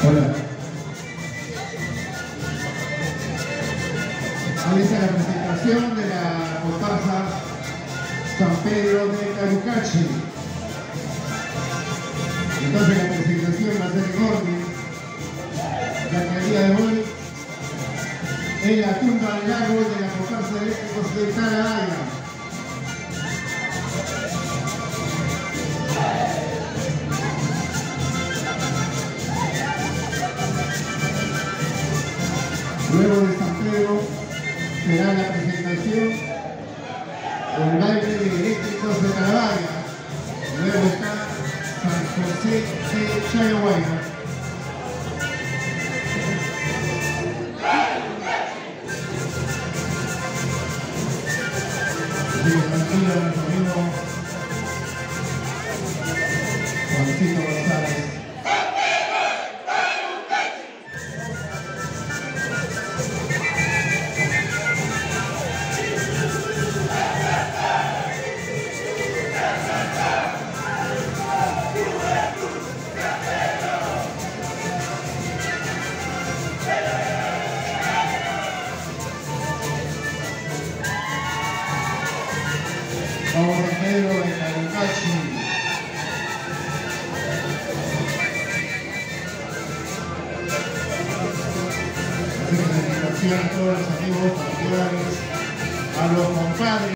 Hola. Ahí está la presentación de la comparsa San Pedro de Carucachi. Entonces la presentación va a ser en orden, ya que el día de hoy es la tumba del árbol de la comparsa de eléctricos de Tarahaya. Luego de San Pedro será la presentación del baile de eléctricos de Tarahaya. Luego está San José de Chayahuayna. Sigue tranquilo nuestro amigo Juancito González. Vamos a Pedro de Carucachi. Así que felicitaciones a todos los amigos, familiares, a los compadres.